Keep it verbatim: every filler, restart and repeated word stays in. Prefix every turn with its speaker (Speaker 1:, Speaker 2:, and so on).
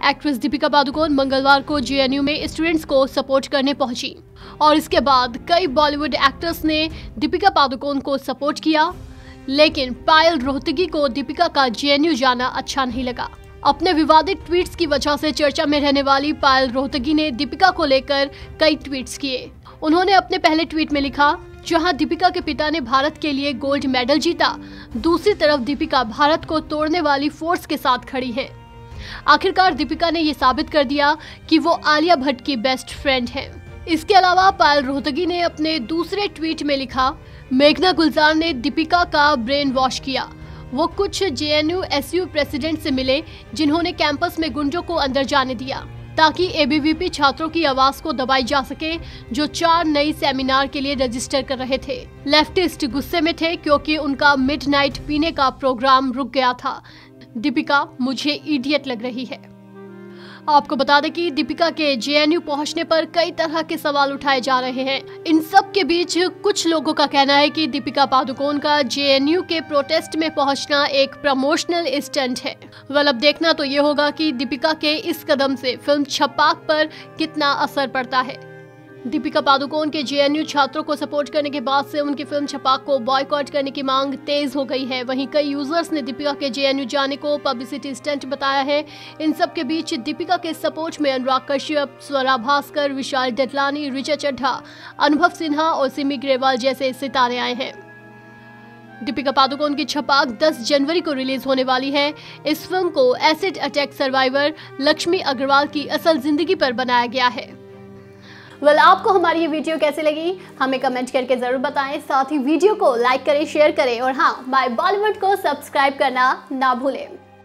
Speaker 1: Actress Deepika Padukone मंगलवार को J N U में स्टूडेंट्स को सपोर्ट करने पहुंची और इसके बाद कई बॉलीवुड एक्टर्स ने दीपिका पादुकोण को सपोर्ट किया, लेकिन पायल रोहतगी को दीपिका का जे एन यू जाना अच्छा नहीं लगा। अपने विवादित ट्वीट्स की वजह से चर्चा में रहने वाली पायल रोहतगी ने दीपिका को लेकर कई ट्वीट्स किए। उन्होंने अपने पहले ट्वीट में लिखा, जहां दीपिका के पिता ने भारत के लिए गोल्ड मेडल जीता, दूसरी तरफ दीपिका भारत को तोड़ने वाली फोर्स के साथ खड़ी है। आखिरकार दीपिका ने ये साबित कर दिया कि वो आलिया भट्ट की बेस्ट फ्रेंड है। इसके अलावा पायल रोहतगी ने अपने दूसरे ट्वीट में लिखा, मेघना गुलजार ने दीपिका का ब्रेन वॉश किया। वो कुछ J N U S U president से मिले जिन्होंने कैंपस में गुंडों को अंदर जाने दिया ताकि ए बी वी पी छात्रों की आवाज को दबाई जा सके, जो चार नई सेमिनार के लिए रजिस्टर कर रहे थे। लेफ्टिस्ट गुस्से में थे क्योंकि उनका मिडनाइट पीने का प्रोग्राम रुक गया था। दीपिका मुझे इडियट लग रही है। आपको बता दें कि दीपिका के जे एन यू पहुंचने पर कई तरह के सवाल उठाए जा रहे हैं। इन सब के बीच कुछ लोगों का कहना है कि दीपिका पादुकोण का जे एन यू के प्रोटेस्ट में पहुंचना एक प्रमोशनल स्टंट है। वेल, अब देखना तो ये होगा कि दीपिका के इस कदम से फिल्म छपाक पर कितना असर पड़ता है। दीपिका पादुकोण के जे एन यू छात्रों को सपोर्ट करने के बाद से उनकी फिल्म छपाक को बॉयकॉट करने की मांग तेज हो गई है। वहीं कई यूजर्स ने दीपिका के जे एन यू जाने को पब्लिसिटी स्टंट बताया है। इन सब के बीच दीपिका के सपोर्ट में अनुराग कश्यप, स्वरा भास्कर, विशाल डडलानी, ऋचा चड्ढा, अनुभव सिन्हा और सिमी ग्रेवाल जैसे सितारे आए हैं। दीपिका पादुकोण की छपाक दस जनवरी को रिलीज होने वाली है। इस फिल्म को acid attack survivor Laxmi Agarwal की असल जिंदगी पर बनाया गया है। वेल well, आपको हमारी ये वीडियो कैसी लगी हमें कमेंट करके जरूर बताएं। साथ ही वीडियो को लाइक करें, शेयर करें और हाँ, माय बॉलीवुड को सब्सक्राइब करना ना भूलें।